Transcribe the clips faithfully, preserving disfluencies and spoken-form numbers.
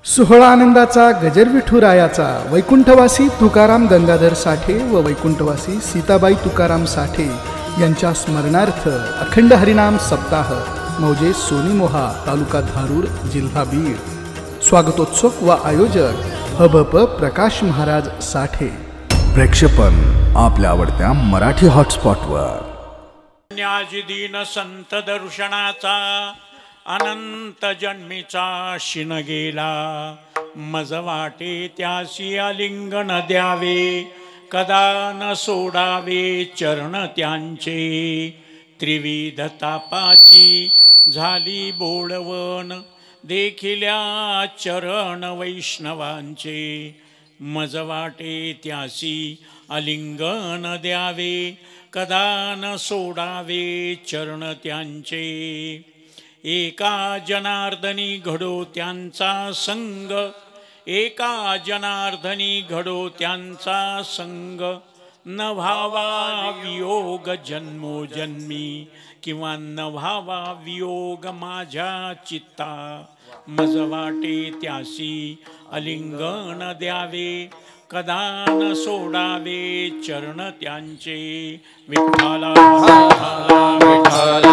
सोहळा आनंदाचा गजर विठुरायाचा वैकुंठवासी तुकाराम गंगाधर साठे व वैकुंठवासी सीताबाई तुकाराम साठे यांच्या स्मरणार्थ अखंड हरिनाम सप्ताह मौजे सोनीमोहा तालुका धारूर जिल्हा बीड स्वागतोत्सव व आयोजक हबप प्रकाश महाराज साठे। प्रेक्षेपण आपल्या आवडत्या मराठी हॉटस्पॉटवर। न्याजदीन संत दर्शनाचा अनंत जन्मीचा शिन गेला, मज वाटे त्यासी आलिंगन द्यावे, कदा न सोडावे चरण त्यांचे। त्रिविध तापाची झाली बोळवण, देखिल्या चरण वैष्णवांचे। मज वाटे त्यासी आलिंगन द्यावे, कदा न सोडावे चरण त्यांचे। एका जनार्दनी घडो त्यांचा संग, एका जनार्दनी घडो त्यांचा संग। न व्हावा वियोग जन्मोजन्मी, किंवा न व्हावा वियोग माझ्या चित्ता। मज वाटे त्यासी आलिंगन द्यावे, कदा न सोडावे चरण त्यांचे। विठ्ठला विठ्ठला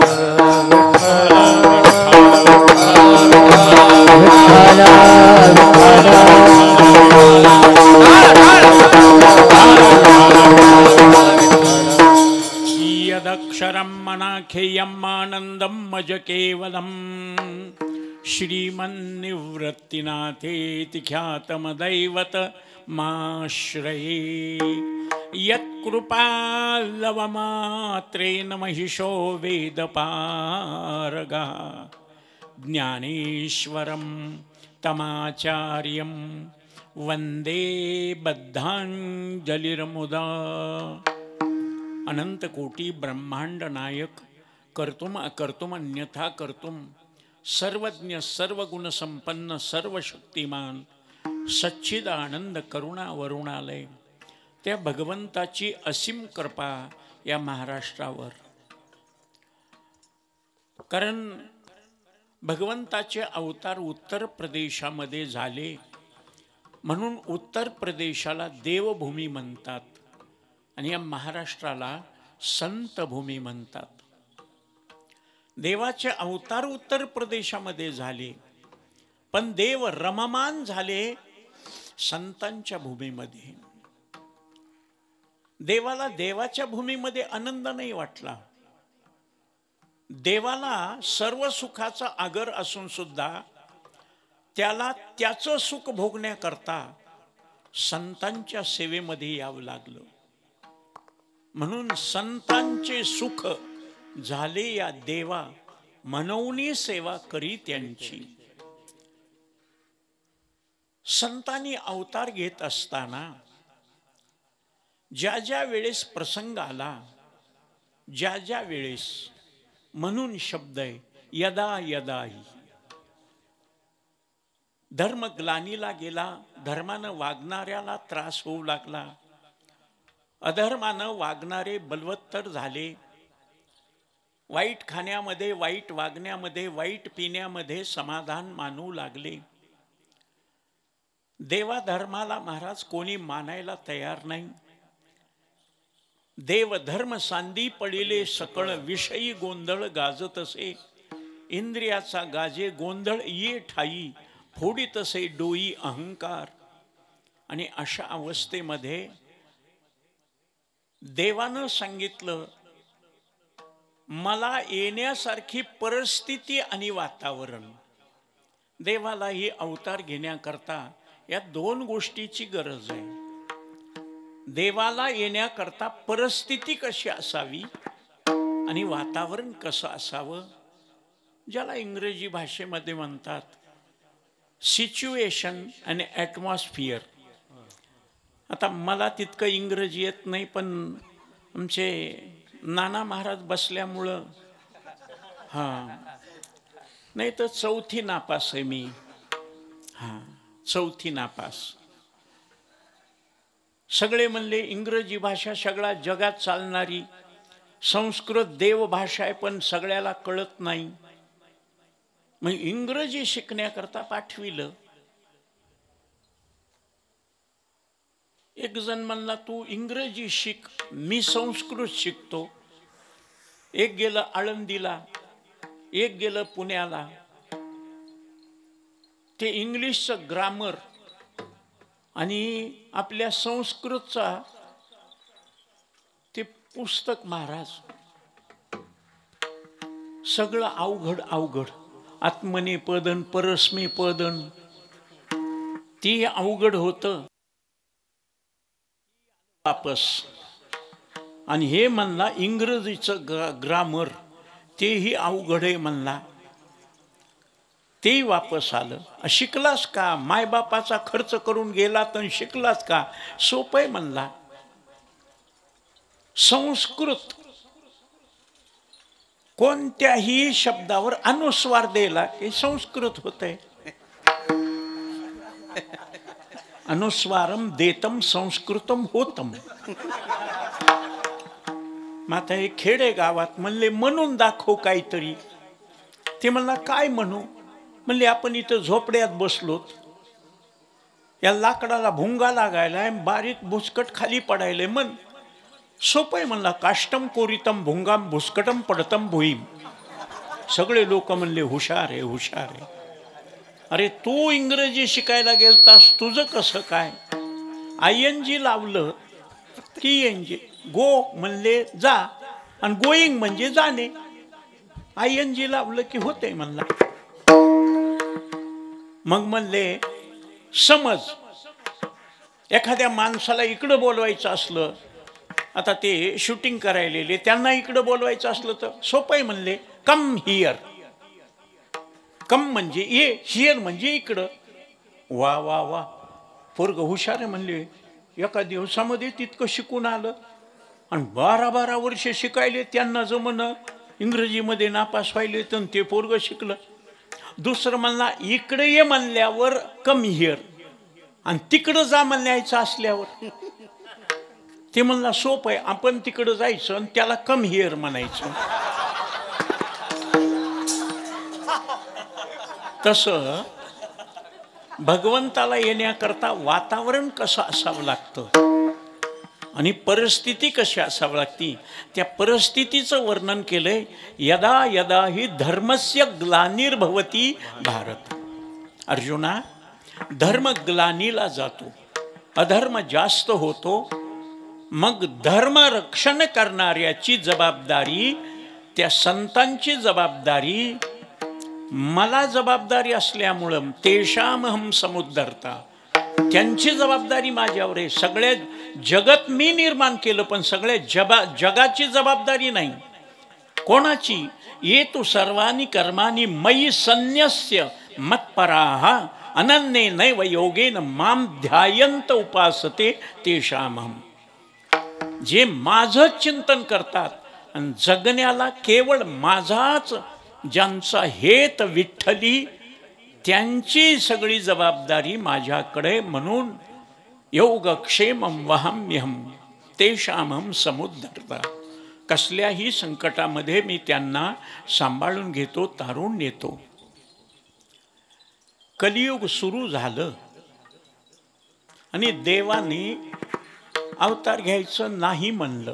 यदक्षरं मनाखेयम् आनन्दं मज केवलम्, श्रीमन्निवृत्तिनाथेति ख्यातमदैवत माश्रये। यत्कृपालवमात्रेण महिषो वेदपारगा, ज्ञानेश्वरं तमाचार्यं वंदे बद्धांजलिर्मुदा। अनंत कोटी ब्रह्मांड नायक, कर्तुम अकर्तुम अन्यथा कर्तुम, सर्वज्ञ सर्वगुण संपन्न सर्वशक्तिमान, सच्चिदानंद करुणा वरुणालय, त्या भगवंताची असीम कृपा या महाराष्ट्रावर। कारण भगवंताचे अवतार उत्तर प्रदेशामध्ये झाले, म्हणून उत्तर प्रदेशाला देवभूमी म्हणतात आणि या महाराष्ट्राला संत भूमी म्हणतात। देवाचे अवतार उत्तर प्रदेशामध्ये झाले, पण देव रममान झाले संतांच्या भूमीमध्ये। देवाला देवाच्या भूमीमध्ये आनंद नाही वाटला। देवाला सर्व सुखाचा आगर असून सुद्धा त्याला त्याचं सुख भोगण्याकरता संतांच्या सेवेमध्ये यावं लागलं। म्हणून संतांचे सुख झाले या देवा, मनवनी सेवा करी त्यांची। संतांनी अवतार घेत असताना ज्या ज्या वेळेस प्रसंग आला, ज्या ज्या वेळेस, म्हणून शब्द आहे यदा यदाही। धर्म ग्लानीला गेला, धर्मानं वागणाऱ्याला त्रास होऊ लागला, अधर्मानं वागणारे बलवत्तर झाले, वाईट खाण्यामध्ये, वाईट वागण्यामध्ये, वाईट पिण्यामध्ये समाधान मानू लागले। देवा धर्माला महाराज कोणी मानायला तयार नाही। देव धर्म सांदी पडिले सकळ, विषयी गोंधळ गाजत असे। इंद्रियाचा गाजे गोंधळ ये ठाई, फोडीत असे डोई अहंकार। आणि अशा अवस्थेमध्ये देवानं सांगितलं, मला येण्यासारखी परिस्थिती आणि वातावरण। देवाला ही अवतार घेण्याकरता या दोन गोष्टीची गरज आहे। देवाला येण्याकरता परिस्थिती कशी असावी आणि वातावरण कसं असावं, ज्याला इंग्रजी भाषेमध्ये म्हणतात सिच्युएशन आणि ॲटमॉस्फिअर। आता मला तितकं इंग्रजी येत नाही, पण आमचे नाना महाराज बसल्यामुळं हां, नाही तर चौथी नापास आहे मी। हां, चौथी नापास। सगळे म्हणले इंग्रजी भाषा सगळ्या जगात चालणारी, संस्कृत देव भाषा आहे, पण सगळ्याला कळत नाही। मग इंग्रजी शिकण्याकरता पाठविलं, एक जण म्हणला तू इंग्रजी शिक, मी संस्कृत शिकतो. एक गेलं आळंदीला, एक गेलं पुण्याला. ते इंग्लिशचं ग्रामर आणि आपल्या संस्कृतचा ते पुस्तक महाराज सगळं अवघड अवघड. आत्मनेपदन परस्मेपदन ती अवघड होतं वापस. आणि हे म्हणला इंग्रजीचं ग्रा ग्रामर तेही अवघड आहे म्हणला, तेही वापस आलं. शिकलास का? मायबापाचा खर्च करून गेला तर शिकलास का? सोपं आहे म्हणला. संस्कृत कोणत्याही शब्दावर अनुस्वार दिला की संस्कृत होतंय. अनुस्वारम देतम संस्कृतम होतम. माता हे खेडे गावात म्हणले म्हणून दाखव काहीतरी. ते म्हणला काय म्हणू? म्हणले आपण इथं झोपड्यात बसलोत, या लाकडाला भुंगा लागायलाय, बारीक भुसकट खाली पडायले. मन सोपं आहे म्हणला. काष्टम कोरितम भुंगाम भुसकटम पडतम भुईम. सगळे लोक म्हणले हुशार आहे हुशार आहे. अरे तू इंग्रजी शिकायला गेलतास, तुझं कसं काय? आय एन जी लावलं की एन जी, गो म्हणले जा, आणि गोईंग म्हणजे जाणे. आय एन जी लावलं की होते म्हणला. मग म्हणले समज एखाद्या माणसाला इकडं बोलवायचं असलं, आता ते शूटिंग करायलेले, त्यांना इकडं बोलवायचं असलं तर सोपं आहे म्हणले. Come here. कम म्हणजे ये, हियर म्हणजे इकडं. वा वा वा, पोरग हुशार आहे म्हणले. एका दिवसामध्ये तितकं शिकून आलं आणि बारा बारा वर्ष शिकायले. त्यांना जमन इंग्रजीमध्ये नापास व्हायले तर ते पोरग शिकलं. दुसरं म्हणला इकडे ये म्हणल्यावर कम हियर, आणि तिकडं जा म्हणल्याचं असल्यावर. ते म्हणला सोपं आहे, आपण तिकडं जायचं आणि त्याला कम हियर म्हणायचं. तसं भगवंताला येण्याकरता वातावरण कसं असावं लागतं आणि परिस्थिती कशी असावी लागती, त्या परिस्थितीचं वर्णन केलंय. यदा यदा ही धर्मस्य ग्लानिर्भवती भारत. अर्जुना, धर्म ग्लानीला जातो, अधर्म जास्त होतो, मग धर्म रक्षण करणाऱ्याची जबाबदारी, त्या संतांची जबाबदारी मला जबाबदारी असल्यामुळं तेषामहम समुद्धरता, त्यांची जबाबदारी माझ्यावर आहे. सगळ्या जगत मी निर्माण केलं, पण सगळ्या जबा जगाची जबाबदारी नाही. कोणाची? ये तू सर्वानी कर्मानी मयी संन्यस्य मत्पराः अनन्ये नैव योगेन माम ध्यायंत उपासते तेषामहम. जे माझं चिंतन करतात आणि जगण्याला केवळ माझाच ज्यांचा हेत विठ्ठली, त्यांची सगळी जबाबदारी माझ्याकडे. म्हणून योगक्षेमं वहाम्यहं तेषामहं समुद्धरता. कसल्याही संकटामध्ये मी त्यांना सांभाळून घेतो, तारून नेतो. कलियुग सुरू झालं आणि देवाने अवतार घ्यायचं नाही म्हणलं.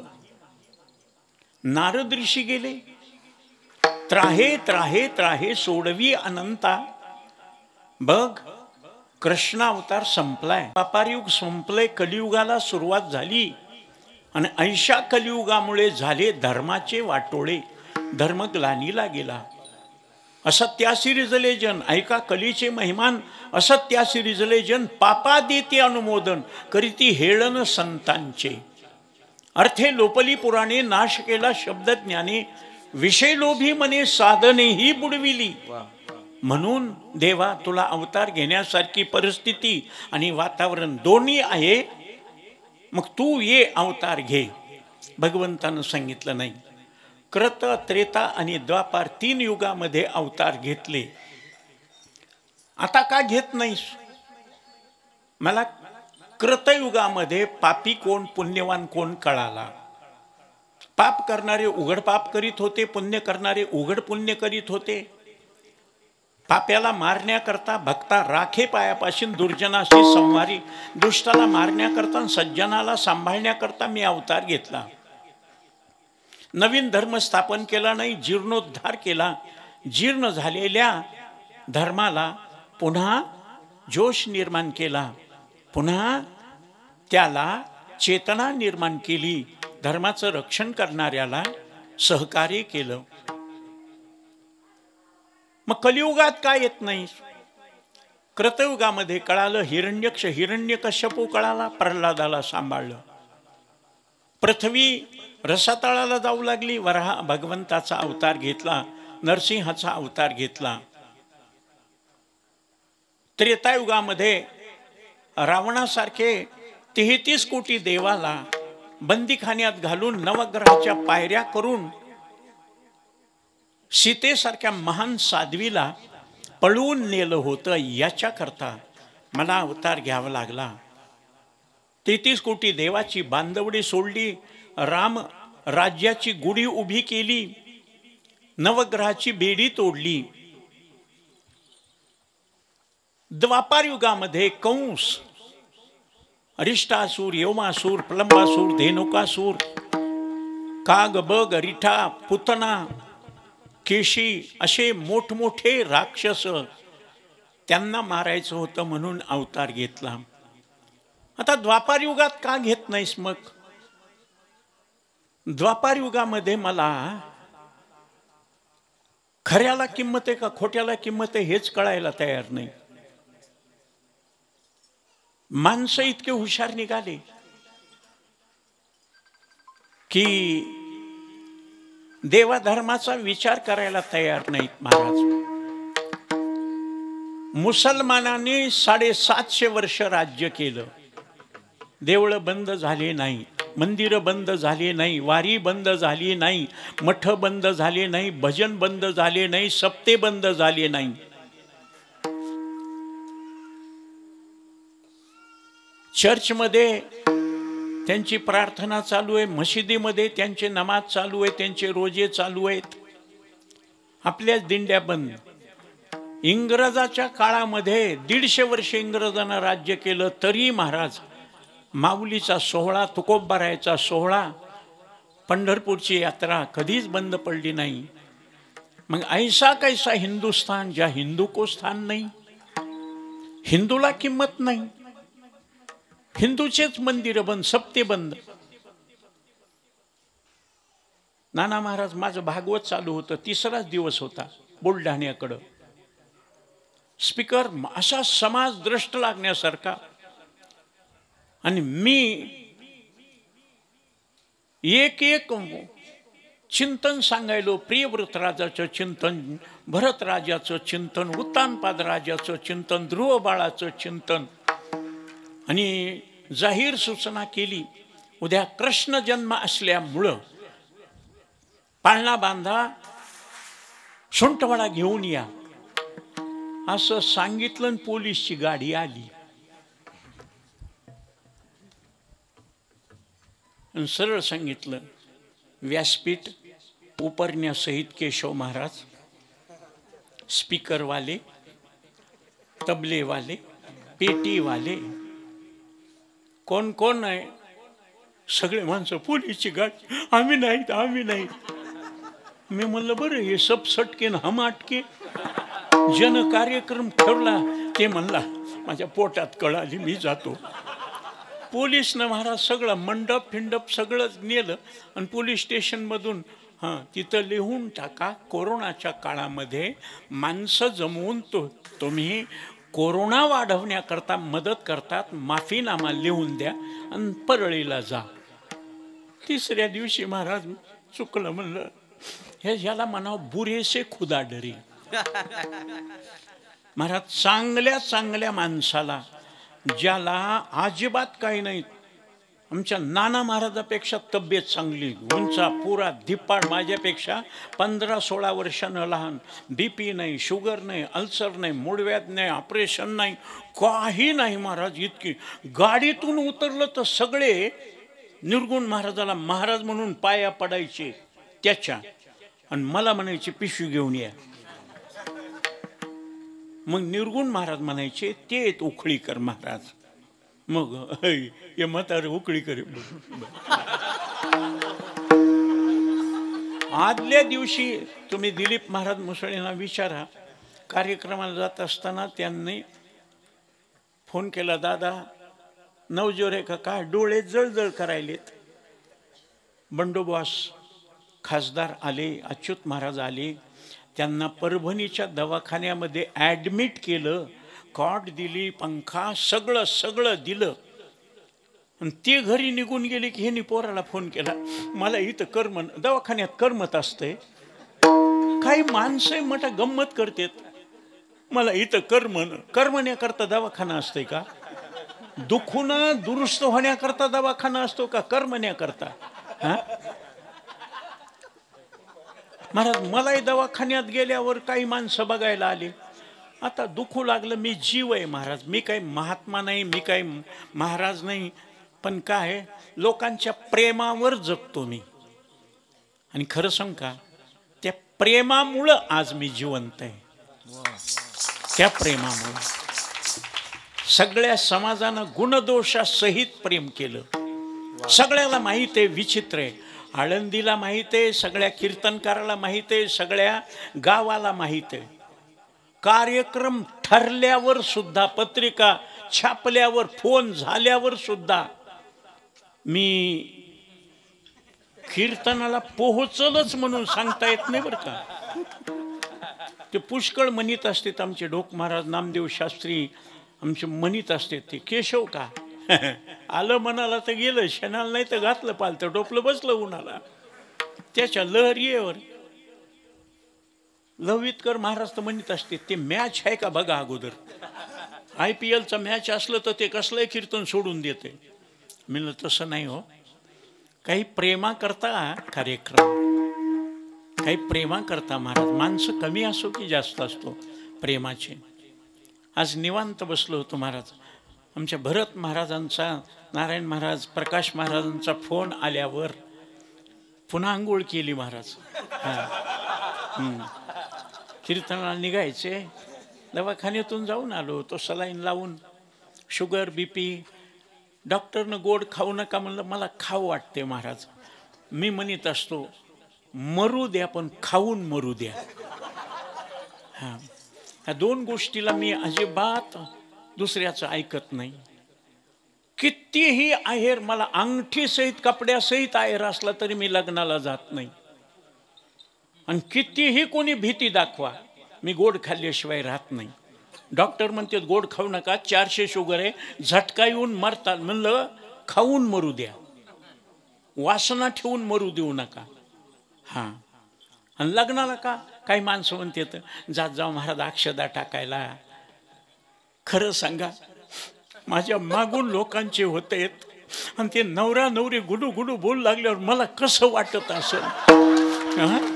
नारद ऋषी गेले. त्राहे त्राहे त्राहे सोडवी अनंता. बघ, कृष्ण अवतार संपलाय, पापारयुग संपलंय, कलियुगाला सुरुवात झाली. आणि ऐशा कलियुगामुळे झाले धर्माचे वाटोळे. धर्म ग्लानीला गेला. असत्यासी रिजले जन, ऐका कलीचे महिमान. असत्यासी रिजले जन, पापा देते अनुमोदन करीती हेळन संतांचे. अर्थे लोपली पुराणे, नाश केला शब्द ज्ञाने. विषय लोभी मने साधनेही बुडविली. म्हणून देवा, तुला अवतार घेण्यासारखी परिस्थिती आणि वातावरण दोन्ही आहे, मग तू ये अवतार घे. भगवंतानं सांगितलं नाही. कृत, त्रेता आणि द्वापार तीन युगामध्ये अवतार घेतले. आता का घेत नाहीस? मला कृतयुगामध्ये पापी कोण, पुण्यवान कोण कळाला. पाप करणारे उघड पाप करीत होते, पुण्य करणारे उघड पुण्य करीत होते. पाप्याला मारण्याकरता भक्ता राखे पायापासून दुर्जनाशी संवारी, दुष्टाला मारण्याकरता सज्जनाला सांभाळण्याकरता मी अवतार घेतला. नवीन धर्म स्थापन केला नाही, जीर्णोद्धार केला. जीर्ण झालेल्या धर्माला पुन्हा जोश निर्माण केला, पुन्हा त्याला चेतना निर्माण केली, धर्माचं रक्षण करणाऱ्याला सहकार्य केलं. मग कलियुगात काय येत नाही? कृतयुगामध्ये कळालं, हिरण्यक्ष हिरण्यकश्यपू कळाला, प्रल्हादाला सांभाळलं. पृथ्वी रसातळाला जाऊ लागली, वराह भगवंताचा अवतार घेतला, नरसिंहाचा अवतार घेतला. त्रेतायुगामध्ये रावणासारखे तेहतीस कोटी देवाला बंदीखान्यात घालून नवग्रहाच्या पायऱ्या करून सीतेसारख्या महान साध्वीला पळवून नेलं होतं. याच्याकरता मला अवतार घ्यावा लागला. तेहतीस कोटी देवाची बांधवडी सोडली, राम राज्याची गुढी उभी केली, नवग्रहाची बेडी तोडली. द्वापार युगामध्ये कंस, अरिष्टासूर, यवमासूर, प्रलंबासूर, धेनुकासूर, काग, बग, रिठा, पुतना, केशी असे मोठमोठे राक्षस, त्यांना मारायचं होतं म्हणून अवतार घेतला. आता द्वापार युगात का घेत नाहीस? मग द्वापार युगामध्ये मला खऱ्याला किंमत आहे का खोट्याला किंमत आहे हेच कळायला तयार नाही. माणसं इतके हुशार निघाले की देवाधर्माचा विचार करायला तयार नाहीत. महाराज, मुसलमानांनी साडेसातशे वर्ष राज्य केलं, देवळं बंद झाले नाही, मंदिरं बंद झाली नाही, वारी बंद झाली नाही, मठ बंद झाले नाही, भजन बंद झाले नाही, सप्ते बंद झाले नाही. चर्चमध्ये त्यांची प्रार्थना चालू आहे, मशिदीमध्ये त्यांचे नमाज चालू आहे, त्यांचे रोजे चालू आहेत. आपल्याच दिंड्या बंद. इंग्रजाच्या काळामध्ये दीडशे वर्ष इंग्रजांना राज्य केलं, तरी महाराज माऊलीचा सोहळा, तुकोबारायचा सोहळा, पंढरपूरची यात्रा कधीच बंद पडली नाही. मग ऐसा कैसा हिंदुस्थान ज्या हिंदू को स्थान नाही. हिंदूला किंमत नाही, हिंदूचेच मंदिर बंद, सप्ते बंद. नाना महाराज, माझं भागवत चालू होतं, तिसराच दिवस होता, बुलढाण्याकडं. स्पीकर असा समाज द्रष्ट लागण्यासारखा, आणि मी एक एक चिंतन सांगायलो. प्रियव्रत राजाचं चिंतन, भरत राजाचं चिंतन, उत्तानपाद राजाचं चिंतन, ध्रुव बाळाचं चिंतन, आणि जाहीर सूचना केली, उद्या कृष्ण जन्म असल्यामुळं पाळणा बांधा, सुंटवडा घेऊन या असं सांगितलं. आणि पोलीसची गाडी आली आणि सरळ सांगितलं, व्यासपीठ उपरण्यासहित केशव महाराज, स्पीकरवाले, तबलेवाले, पेटीवाले, कोण कोण आहे? सगळे माणसं. पोलीसची गाडी, आम्ही नाहीत, आम्ही नाही. मी म्हणलं बरं, हे सब सटके न हम अटके. जन कार्यक्रम ठेवला, ते म्हणला माझ्या पोटात कळ आली, मी जातो. पोलीसनं महाराज सगळं मंडप फिंडप सगळंच नेलं आणि पोलीस स्टेशनमधून हां तिथं लिहून टाका, कोरोनाच्या काळामध्ये माणसं जमवून तो तुम्ही कोरोना वाढवण्याकरता मदत करतात, माफीनामा लिहून द्या आणि परळीला जा. तिसऱ्या दिवशी महाराज चुकलं, म्हणलं हे ह्याला म्हणावं बुरेसे खुदा डरी. महाराज, चांगल्या चांगल्या माणसाला, ज्याला अजिबात काही नाही, आमच्या नाना महाराजापेक्षा तब्येत चांगली, उंचा पुरा धिप्पाड, माझ्यापेक्षा पंधरा सोळा वर्षानं लहान, बी पी नाही, शुगर नाही, अल्सर नाही, मूळव्याध नाही, ऑपरेशन नाही, काही नाही महाराज. इतकी गाडीतून उतरलं तर सगळे निर्गुण महाराजाला महाराज म्हणून पाया पडायचे त्याच्या, आणि मला म्हणायचे पिशवी घेऊन या. मग निर्गुण महाराज म्हणायचे ते आहेत उखळीकर महाराज. मग हे म्हातारे उखळीकर. आदल्या दिवशी तुम्ही दिलीप महाराज मुसळेंना विचारा, कार्यक्रमाला जात असताना त्यांनी फोन केला, दादा नवजोरे का काय डोळे जळजळ करायलेत. बंडोबास खासदार आले, अच्युत महाराज आले, त्यांना परभणीच्या दवाखान्यामध्ये ॲडमिट केलं, कॉट दिली, पंखा सगळं सगळं दिलं. आणि ते घरी निघून गेले की ह्यांनी पोराला फोन केला, मला इथं कर्म दवाखान्यात करमत असते. काही माणसं मोठा गंमत करतात, मला इथं कर्मन कर्मण्याकरता दवाखाना असते का? दुखून दुरुस्त होण्याकरता दवाखाना असतो का कर्मण्याकरता? हा महाराज, मलाही दवाखान्यात गेल्यावर काही माणसं बघायला आली. आता दुखू लागलं, मी जीव आहे महाराज, मी काही महात्मा नाही, मी काही महाराज नाही, पण काय लोकांच्या प्रेमावर जगतो मी. आणि खरं सांग का, त्या प्रेमामुळं आज मी जिवंत आहे. त्या प्रेमामुळं सगळ्या समाजानं गुणदोषासहित प्रेम केलं. सगळ्याला माहित आहे, विचित्र आहे, आळंदीला माहित आहे, सगळ्या कीर्तनकाराला माहित आहे, सगळ्या गावाला माहित आहे. कार्यक्रम ठरल्यावर सुद्धा, पत्रिका छापल्यावर, फोन झाल्यावर सुद्धा मी कीर्तनाला पोहोचलच म्हणून सांगता येत नाही बरं का. ते पुष्कळ म्हणीत असतात आमचे ढोक महाराज, नामदेव शास्त्री आमचे म्हणीत असते, ते केशव का आलं मनाला तर गेलं, शेणाला नाही तर घातलं पालतं, डोपलं बसलं उन्हाला. त्याच्या लहरीवर लवितकर महाराज तर म्हणत असते, ते मॅच आहे का बघा अगोदर, आय पी एलचा मॅच असलं तर ते कसलंही कीर्तन सोडून देते. म्हणलं तसं नाही हो, काही प्रेमा करता कार्यक्रम, काही प्रेमा करता महाराज, माणसं कमी असो की जास्त असतो प्रेमाचे. आज निवांत बसलो होतो महाराज, आमच्या भरत महाराजांचा, नारायण महाराज, प्रकाश महाराजांचा फोन आल्यावर पुन्हा आंघोळ केली महाराज. हां, कीर्तनाला निघायचे, दवाखान्यातून जाऊन आलो, तो सलाईन लावून, शुगर बी पी, डॉक्टरनं गोड खाऊ नका म्हणलं, मला खाऊ वाटते महाराज. मी म्हणत असतो मरू द्या पण खाऊन मरू द्या. हां, ह्या दोन गोष्टीला मी अजिबात दुसऱ्याचं ऐकत नाही. कितीही आहेर, मला अंगठीसहित कपड्यासहित आहेर असला तरी मी लग्नाला जात नाही. आणि कितीही कोणी भीती दाखवा, मी गोड खाल्ल्याशिवाय राहत नाही. डॉक्टर म्हणते गोड खाऊ नका, चारशे शुगर आहे, झटका येऊन मरतात. म्हणलं खाऊन मरू द्या, वासना ठेवून मरू देऊ नका. हां, आणि लग्नाला का काही माणसं म्हणतात जात जाऊ महाराज अक्षदा टाकायला. खरं सांगा, माझ्या मागून लोकांचे होते आणि ते नवरा नवरी गुडू गुडू बोलू लागल्यावर मला कसं वाटत असेल. हां,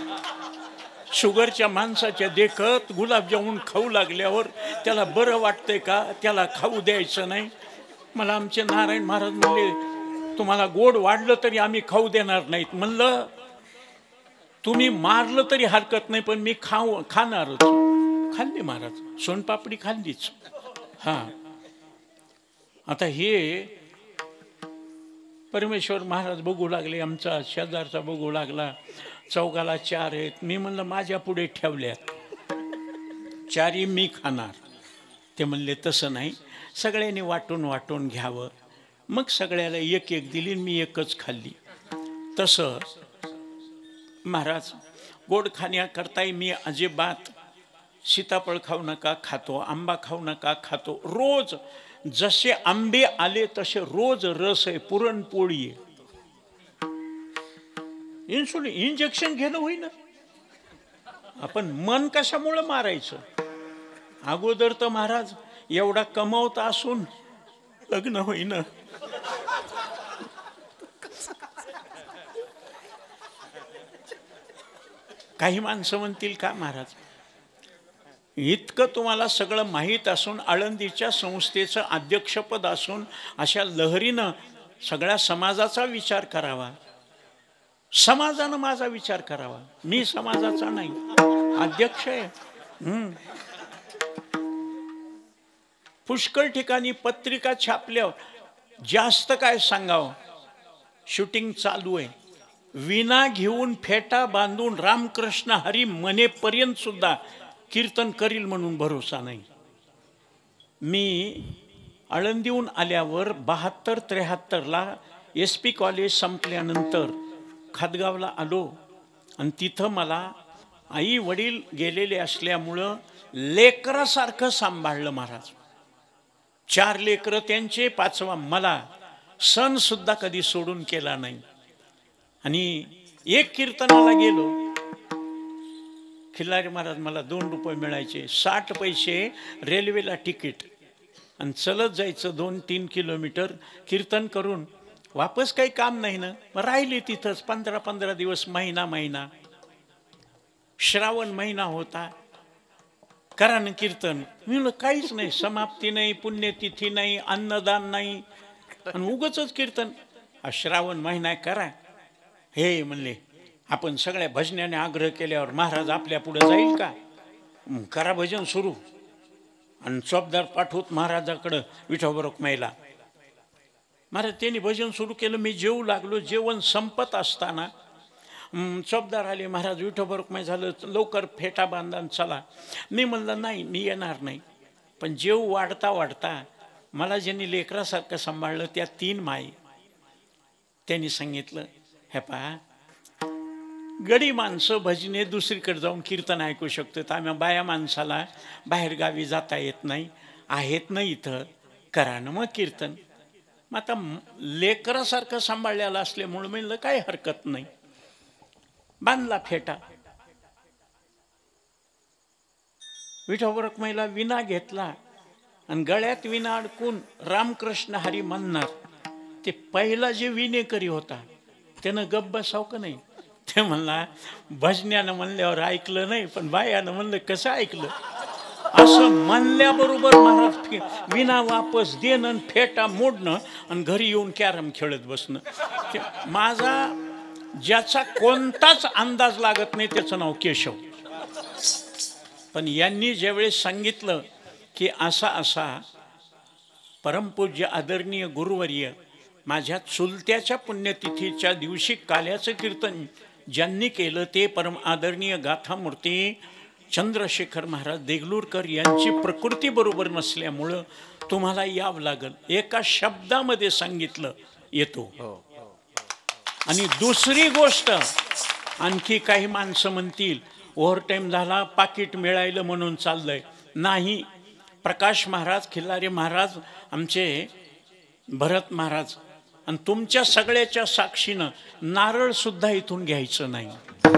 शुगरच्या माणसाच्या देखत गुलाबजामुन खाऊ लागल्यावर त्याला बरं वाटतंय का? त्याला खाऊ द्यायचं नाही. मला आमचे नारायण महाराज म्हणले, तुम्हाला गोड वाढलं तरी आम्ही खाऊ देणार नाहीत. म्हणलं तुम्ही मारलं तरी हरकत नाही, पण मी खाऊ खाणारच. खाल्ली महाराज, सोनपापडी खाल्लीच. हां, आता हे परमेश्वर महाराज बघू लागले, आमचा शेजारचा बघू लागला, चौघाला चार आहेत. मी म्हणलं माझ्या पुढे ठेवल्यात, चारही मी खाणार. ते म्हणले तसं नाही, सगळ्यांनी वाटून वाटून घ्यावं. मग सगळ्याला एक एक दिली, मी एकच खाल्ली. तसं महाराज गोड खाण्याकरताही मी अजिबात सीताफळ खाऊ नका खातो, आंबा खाऊ नका खातो. रोज जसे आंबे आले तसे रोज रस आहे, पुरणपोळी आहे. इन्सुलिन इंजेक्शन घेणं होईना, आपण मन कशामुळे मारायचं? अगोदर तर महाराज एवढा कमवता असून लग्न होईना. काही माणसं म्हणतील का महाराज, इतकं तुम्हाला सगळं माहीत असून, आळंदीच्या संस्थेचं अध्यक्षपद असून, अशा लहरीनं सगळ्या समाजाचा विचार करावा. समाजानं माझा विचार करावा, मी समाजाचा नाही, अध्यक्ष आहे. हम्म पुष्कळ ठिकाणी पत्रिका छापल्यावर जास्त काय सांगावं, शूटिंग चालू आहे, विना घेऊन फेटा बांधून रामकृष्ण हरी म्हणेपर्यंत सुद्धा कीर्तन करील म्हणून भरोसा नाही. मी आळंदीहून आल्यावर बहात्तर त्र्याहत्तरला एस पी कॉलेज संपल्यानंतर खादगावला आलो आणि तिथं मला आई वडील गेलेले असल्यामुळं लेकरासारखं सांभाळलं महाराज. चार लेकरं त्यांचे, पाचवा मला. सण सुद्धा कधी सोडून केला नाही. आणि एक कीर्तनाला गेलो, खिल्लारी महाराज मला दोन रुपये मिळायचे, साठ पैसे रेल्वेला तिकीट, आणि चलत जायचं दोन तीन किलोमीटर कीर्तन करून. वापस काही काम नाही ना, मग राहिले तिथंच पंधरा पंधरा दिवस, महिना महिना. श्रावण महिना होता, करा ना कीर्तन. मी म्हणलं काहीच नाही, समाप्ती नाही, पुण्यतिथी नाही, अन्नदान नाही, आणि उगच कीर्तन. श्रावण महिना करा. हे म्हणले आपण सगळ्या भजनाने आग्रह केल्यावर महाराज आपल्या पुढे जाईल का, करा भजन सुरू. आणि चोपदार पाठवत महाराजाकडं विठोबा रखुमाईला. महाराज त्यांनी भजन सुरू केलं. मी जेवू लागलो. जेवण संपत असताना चोपदार आले, महाराज विठोबा रखुमाई झालं, लवकर फेटा बांधा चला. मी म्हणलं नाही, मी येणार नाही. पण जेव वाढता वाढता मला ज्यांनी लेकरासारखं सांभाळलं त्या तीन माई, त्यांनी सांगितलं, हे पहा गडी माणसं भजने दुसरीकडे जाऊन कीर्तन ऐकू शकतात, आम्ही बाया माणसाला बाहेरगावी जाता येत नाही, आहेत ना इथं, करा ना मग कीर्तन. मग आता लेकरासारखं सांभाळलेलं असल्यामुळं म्हणलं काही हरकत नाही. बांधला फेटा. विठोबा रखुमाईला विना घेतला आणि गळ्यात विना अडकून रामकृष्ण हरी म्हणणार. ते पहिला जे विनेकरी होता त्यानं गप्प बसाव का नाही. ते म्हणला भजन्यानं म्हणल्यावर ऐकलं नाही, पण बायानं म्हणलं कसं ऐकलं. असं म्हणल्याबरोबर महाराज विना वापस देणं, फेटा मोडणं आणि घरी येऊन कॅरम खेळत बसणं. माझा ज्याचा कोणताच अंदाज लागत नाही त्याचं नाव केशव. पण यांनी ज्यावेळेस सांगितलं की असा असा परमपूज्य आदरणीय गुरुवर्य माझ्या चुलत्याच्या पुण्यतिथीच्या दिवशी काल्याचं कीर्तन ज्यांनी केलं ते परम आदरणीय गाथामूर्ती चंद्रशेखर महाराज देगलूरकर यांची प्रकृती बरोबर नसल्यामुळं तुम्हाला यावं लागल. एका शब्दामध्ये सांगितलं येतो. आणि दुसरी गोष्ट, आणखी काही माणसं म्हणतील ओव्हरटाईम झाला, पाकिट मिळायलं म्हणून चाललंय. नाही, प्रकाश महाराज, खिल्लारी महाराज, आमचे भरत महाराज आणि तुमच्या सगळ्याच्या साक्षीनं नारळ सुद्धा इथून घ्यायचं नाही.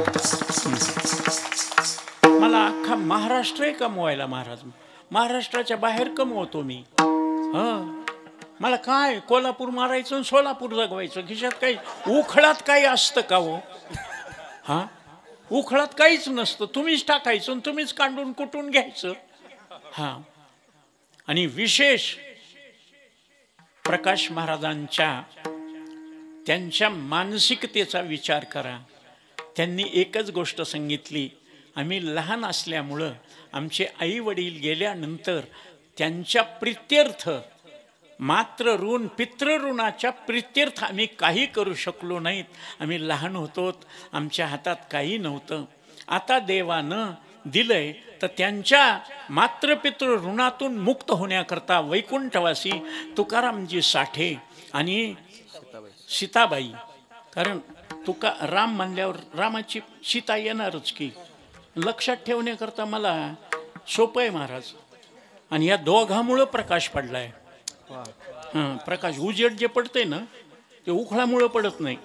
मला अख्खा महाराष्ट्र कमवायला महाराज, महाराष्ट्राच्या बाहेर कमवतो मी. हा, मला काय कोल्हापूर मारायचं आणि सोलापूर जगवायचं. खिशात काही उखळात काही असतं का हो? हा, उखळात काहीच नसतं. तुम्हीच टाकायचं आणि तुम्हीच कांडून कुटून घ्यायचं. हा, आणि विशेष प्रकाश महाराजांच्या त्यांच्या मानसिकतेचा विचार करा. त्यांनी एकच गोष्ट सांगितली, आम्ही लहान असल्यामुळं आमचे आई वडील गेल्यानंतर त्यांच्या प्रित्यर्थ, मात्र ऋण पितृऋणाच्या प्रित्यर्थ आम्ही काही करू शकलो नाहीत. आम्ही लहान होतो, आमच्या हातात काही नव्हतं. आता देवानं दिलंय तर त्यांच्या मातृपितृ ऋणातून मुक्त होण्याकरता वैकुंठवासी तुकारामजी साठे आणि सीताबाई, कारण तुका राम म्हणल्यावर रामाची सीता येणारच की, लक्षात ठेवण्याकरता मला सोपं आहे महाराज. आणि या दोघांमुळं प्रकाश पडलाय. हां, प्रकाश उजेड जे पडतंय ना ते उखळामुळं पडत नाही.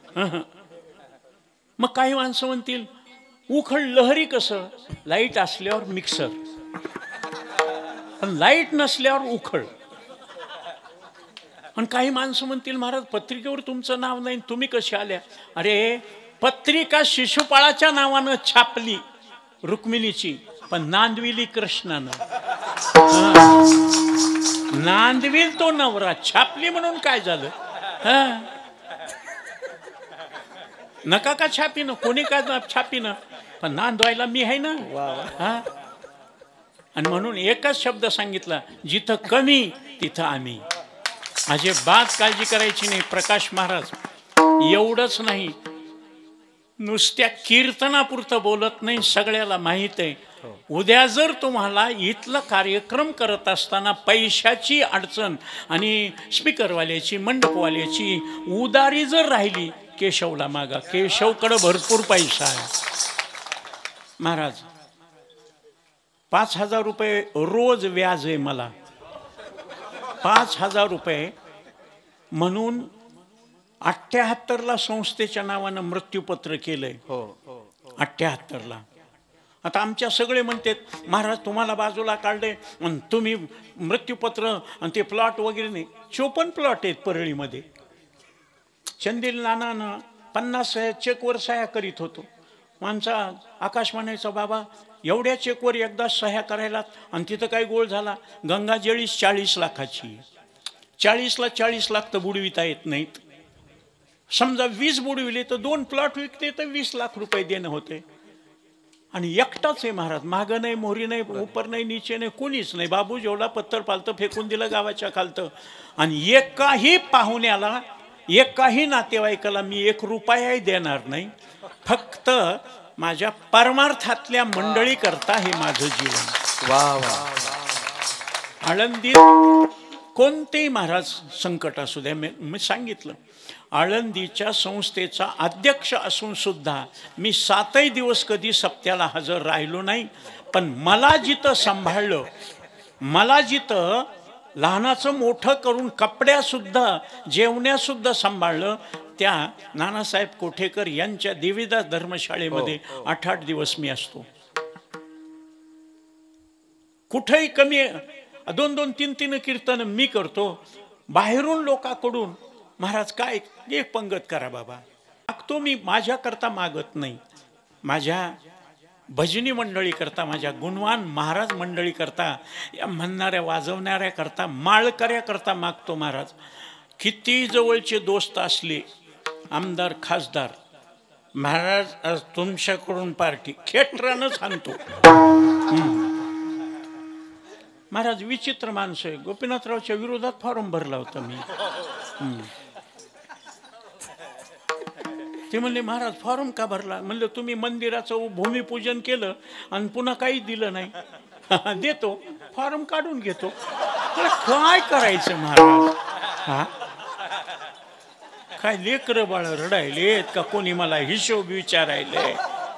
मग काही माणसं म्हणतील उखळ लहरी कसं, लाईट असल्यावर मिक्सर, पण लाईट नसल्यावर उखळ. आणि काही माणसं म्हणतील महाराज पत्रिकेवर तुमचं नाव नाही, तुम्ही कशी आल्या. अरे पत्रिका शिशुपाळाच्या नावानं छापली रुक्मिणीची, पण नांदविली कृष्णानं. नांदविल तो नवरा, छापली म्हणून काय झालं. हा, नका का छापीनं, कोणी काय छापीनं, पण नांदवायला मी आहे ना. हा, आणि म्हणून एकच शब्द सांगितला, जिथं कमी तिथं आम्ही. अजिबात काळजी करायची नाही. प्रकाश महाराज एवढंच नाही, नुसत्या कीर्तनापुरतं बोलत नाही, सगळ्याला माहीत आहे. उद्या जर तुम्हाला इथलं कार्यक्रम करत असताना पैशाची अडचण आणि स्पीकरवाल्याची मंडपवाल्याची उदारी जर राहिली, केशवला मागा, केशवकडं भरपूर पैसा आहे. महाराज पाच हजार रुपये रोज व्याज आहे मला, पाच हजार रुपये म्हणून अठ्ठ्याहत्तरला संस्थेच्या नावानं मृत्यूपत्र केलंय. अठ्ठ्याहत्तरला. आता आमच्या सगळे म्हणतात, महाराज तुम्हाला बाजूला काढले आणि तुम्ही मृत्यूपत्र आणि ते प्लॉट वगैरे नाही. चोपन्न प्लॉट आहेत परळीमध्ये. चंदील नानानं पन्नास चेकवर सह्या करीत होतो. माणसा आकाश म्हणायचा, बाबा एवढ्या चेकवर एकदा सह्या करायला, आणि तिथं काही गोळ झाला. गंगा जळीस चाळीस लाखाची, चाळीसला चाळीस लाख तर बुडविता येत नाहीत. समजा वीस बुडविले तर दोन प्लॉट विकते तर वीस लाख रुपये देणं होते. आणि एकटाच आहे महाराज, मागं नाही, मोहरी नाही, उपर नाही, नीचे नाही, कोणीच नाही. बाबू जेवढा पत्तर पालतं फेकून दिलं गावाच्या खालतं. आणि एकाही पाहुण्याला, एकाही नातेवाईकाला मी एक रुपयाही देणार नाही. फक्त माझ्या परमार्थातल्या मंडळी करता हे माझं जीवन. वा वा. आळंदीत कोणतेही महाराज संकट असू द्या, मी सांगितलं, आळंदीच्या संस्थेचा अध्यक्ष असून सुद्धा मी सातही दिवस कधी सप्त्याला हजर राहिलो नाही. पण मला जिथं सांभाळलं, मला जिथं लहानाचं मोठं करून कपड्यासुद्धा जेवण्यासुद्धा सांभाळलं, त्या नानासाहेब कोठेकर यांच्या देवीदास धर्मशाळेमध्ये आठ आठ दिवस मी असतो. कुठेही कमी, दोन दोन तीन तीन कीर्तन मी करतो. बाहेरून लोकांकडून, महाराज काय एक पंगत करा बाबा, मागतो मी, माझ्याकरता मागत नाही. माझ्या भजनी मंडळी करता, माझ्या गुणवान महाराज मंडळी करता, या म्हणणाऱ्या वाजवणाऱ्या करता, माळकऱ्या करता मागतो. महाराज किती जवळचे दोस्त असले, आमदार खासदार, महाराज आज तुमच्याकडून पार्टी खेटरानच आणतो. महाराज विचित्र माणसं आहे. गोपीनाथरावच्या विरोधात फॉर्म भरला होता मी. ते म्हणले, महाराज फॉर्म का भरला? म्हणलं तुम्ही मंदिराचं भूमिपूजन केलं आणि पुन्हा काही दिलं नाही. देतो, फॉर्म काढून घेतो. काय करायचं महाराज? हा काय लेकरं बाळ रडायलेत का कोणी मला हिशोब विचारायले?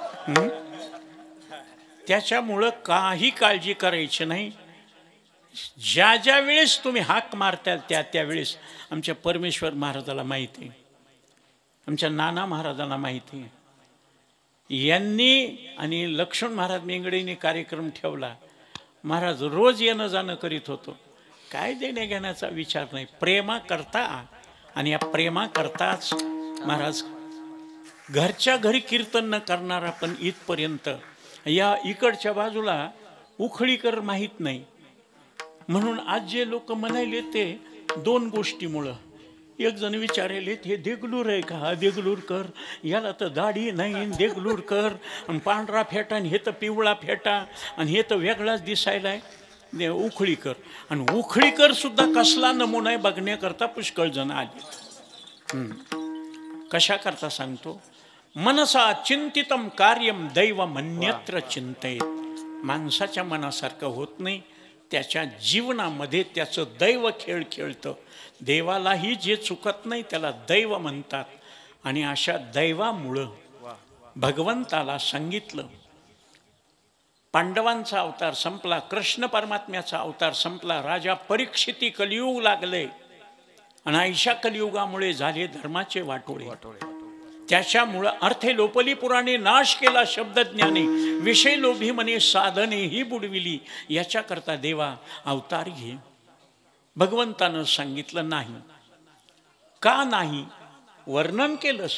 त्याच्यामुळं काही काळजी करायची नाही. ज्या ज्या वेळेस तुम्ही हाक मारताल त्या त्यावेळेस आमच्या परमेश्वर महाराजाला माहिती आहे, आमच्या नाना महाराजांना माहिती आहे. यांनी आणि लक्ष्मण महाराज मेंगडेंनी कार्यक्रम ठेवला. महाराज रोज येणं जाणं करीत होतो. काय देण्या घेण्याचा विचार नाही, प्रेमा करता. आणि या प्रेमा करताच महाराज घरच्या घरी कीर्तन न करणारा पण इथपर्यंत. या इकडच्या बाजूला उखळीकर माहीत नाही, म्हणून आज जे लोक म्हणाले ते दोन गोष्टीमुळं. एक जण विचारायले, हे देगलूर आहे का? हा देगलूरकर, याला तर दाढी नाही, देगलूरकर, आणि पांढरा फेटा, आणि हे तर पिवळा फेटा, आणि हे तर वेगळाच दिसायला आहे उखळीकर. आणि उखळीकर सुद्धा कसला नमुना आहे बघण्याकरता पुष्कळ जण आले. कशा करता सांगतो, मनसा चिंतितम कार्यम दैवमन्यत्र चिंतयेत. माणसाच्या मनासारखं होत नाही, त्याच्या जीवनामध्ये त्याचं दैव खेळ खेळतं. देवालाही जे चुकत नाही त्याला दैव म्हणतात. आणि अशा दैवामुळं भगवंताला सांगितलं, पांडवांचा अवतार संपला, कृष्ण परमात्म्याचा अवतार संपला, राजा परीक्षिती कलियुग लागले, आणि ऐशा कलियुगामुळे झाले धर्माचे वाटोळे. त्याच्यामुळं अर्थे लोपली पुराणे नाश केला शब्दज्ञाने, विषय लोभी म्हणे साधने ही बुडविली. याच्याकरता देवा अवतार घे. भगवंतानं सांगितलं नाही. का नाही? वर्णन केलंस,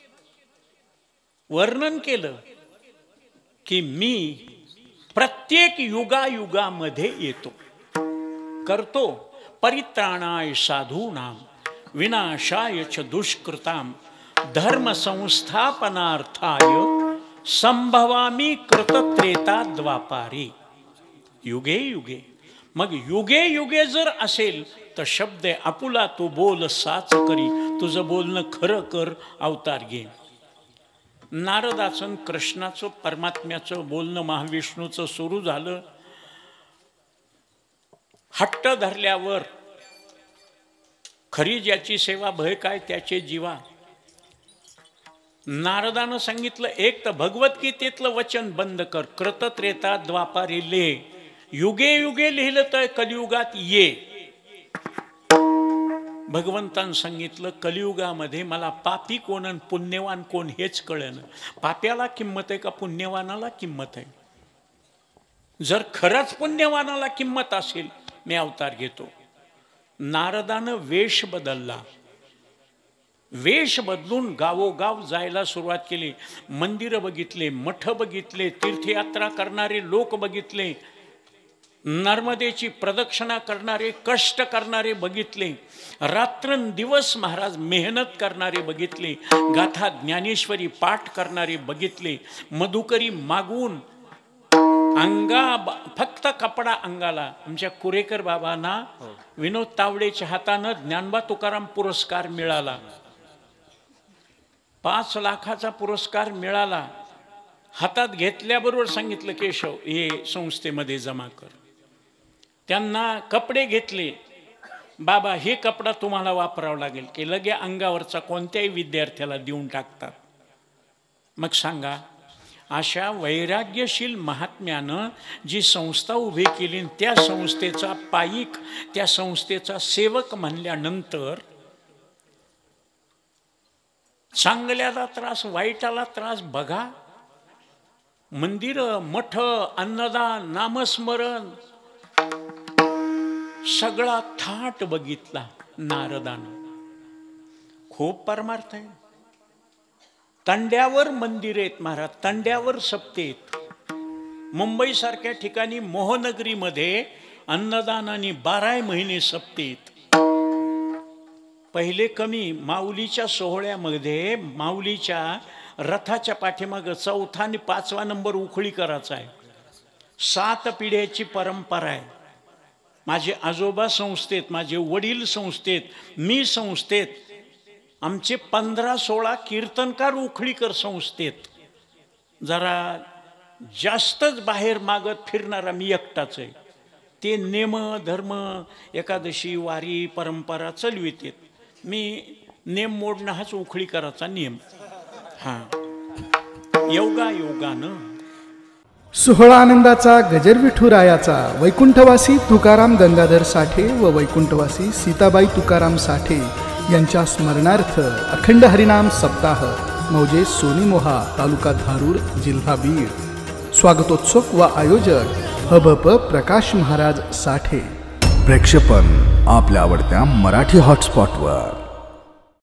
वर्णन केलं की मी प्रत्येक युगायुगामध्ये येतो, करतो परित्राणाय साधूनाम विनाशाय च दुष्कृताम धर्म संस्थापनार्थाय संभवामी कृतत्रेता द्वापारी. युगे युगे. मग युगे युगे जर असेल तर शब्द आपुला तू बोल साच करी, तुझं बोलणं खरं कर अवतार घे. नारदाचं कृष्णाचं परमात्म्याचं बोलणं महाविष्णूचं सुरू झालं. हट्ट धरल्यावर खरी ज्याची सेवा भय काय त्याचे जीवा. नारदानं सांगितलं एक तर भगवद्गीतेतलं वचन बंद कर, कृतत्रेता द्वापारी ले, युगे युगे लिहिलं तर कलियुगात ये. भगवंतानं सांगितलं कलियुगामध्ये मला पापी कोण आणि पुण्यवान कोण हेच कळेना. पाप्याला किंमत आहे का पुण्यवानाला किंमत आहे? जर खरंच पुण्यवानाला किंमत असेल मी अवतार घेतो. नारदानं वेश बदलला. वेश बदलून गावोगाव जायला सुरुवात केली. मंदिरं बघितले, मठ बघितले, तीर्थयात्रा करणारे लोक बघितले, नर्मदेची प्रदक्षिणा करणारे कष्ट करणारे बघितले, रात्रंदिवस महाराज मेहनत करणारे बघितले, गाथा ज्ञानेश्वरी पाठ करणारे बघितले, मधुकरी मागून अंगा फक्त कपडा अंगाला. आमच्या कुरेकर बाबांना विनोद तावडेच्या हातानं ज्ञानबा तुकाराम पुरस्कार मिळाला. पाच लाखाचा पुरस्कार मिळाला. हातात घेतल्याबरोबर सांगितलं केशव हे संस्थेमध्ये जमा कर. त्यांना कपडे घेतले. बाबा हे कपडा तुम्हाला वापरावा लागेल की लगे अंगावरचा कोणत्याही विद्यार्थ्याला देऊन टाकतात. मग सांगा अशा वैराग्यशील महात्म्यानं जी संस्था उभी केली त्या संस्थेचा पाईक त्या संस्थेचा सेवक म्हणल्यानंतर चांगल्याला त्रास वाईटाला त्रास बघा. मंदिर मठ अन्नदान नामस्मरण सगळा थाट बघितला नारदानं. खूप परमार्थ आहे. तंड्यावर मंदिर आहेत महाराज, तंड्यावर सप्ते आहेत. मुंबई सारख्या ठिकाणी मोहनगरीमध्ये अन्नदानाने बारा महिने सप्ते आहेत. पहिले कमी माऊलीच्या सोहळ्यामध्ये माऊलीच्या रथाच्या पाठीमागं चौथा आणि पाचवा नंबर उखळी करायचा आहे. सात पिढ्याची परंपरा आहे. माझे आजोबा संस्थेत, माझे वडील संस्थेत, मी संस्थेत, आमचे पंधरा सोळा कीर्तनकार उखळीकर संस्थेत. जरा जास्तच बाहेर मागत फिरणारा मी एकटाच आहे. ते नेम धर्म एकादशी वारी परंपरा चालवितेत. मी नेम मोडणं हाच उखळीकराचा नियम. हां योगा योगानं सोहळा आनंदाचा गजर विठुरायाचा वैकुंठवासी तुकाराम गंगाधर साठे व वैकुंठवासी सीताबाई तुकाराम साठे यांच्या स्मरणार्थ अखंड हरिनाम सप्ताह मौजे सोनीमोहा तालुका धारूर जिल्हा बीड. स्वागतोत्सव व आयोजक हबप प्रकाश महाराज साठे. प्रेक्षेपण आपल्या आवडत्या मराठी हॉटस्पॉटवर.